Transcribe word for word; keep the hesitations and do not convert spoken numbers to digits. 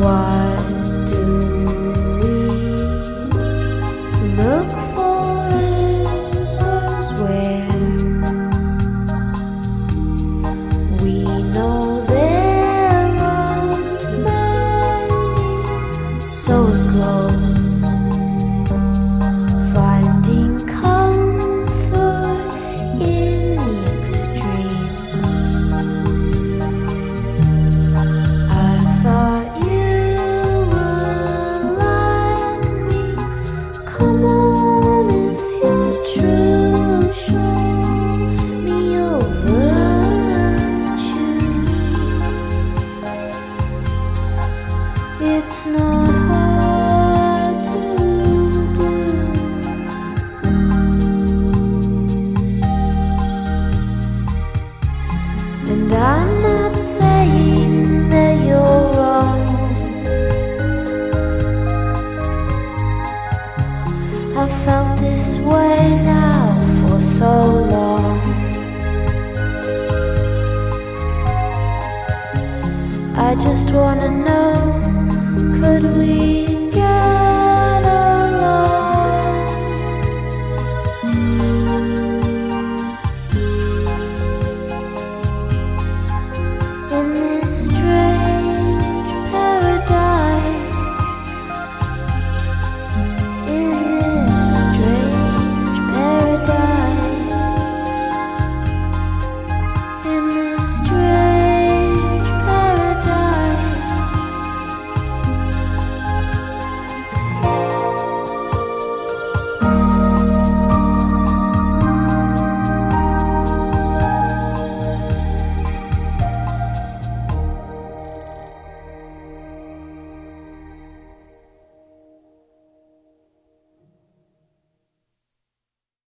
What do we look for answers where we know there aren't many? So it goes, finding comfort in the extremes. I thought you were like me. Come on, if you're true, show me your virtue. It's not hard to do, and I'm not saying that you're wrong. I've felt this way now for so long. I just wanna know, could we